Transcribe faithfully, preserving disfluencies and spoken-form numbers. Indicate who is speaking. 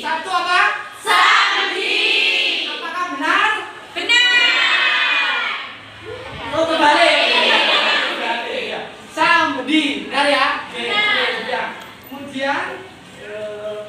Speaker 1: Sabtu apa?
Speaker 2: Samedi.
Speaker 1: Apakah benar?
Speaker 2: Benar.
Speaker 1: Oh, kebalik. Kebalik ya. Samedi, benar ya? Oke,
Speaker 2: Benar.
Speaker 1: ya. Kemudian eh,